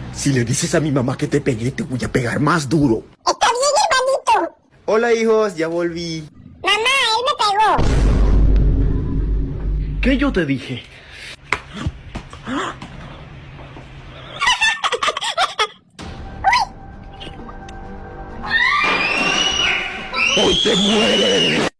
Si le dices a mi mamá que te pegué, te voy a pegar más duro. Está bien, hermanito. Hola, hijos, ya volví. Mamá, él me pegó. ¿Qué yo te dije? ¡Hoy te mueres!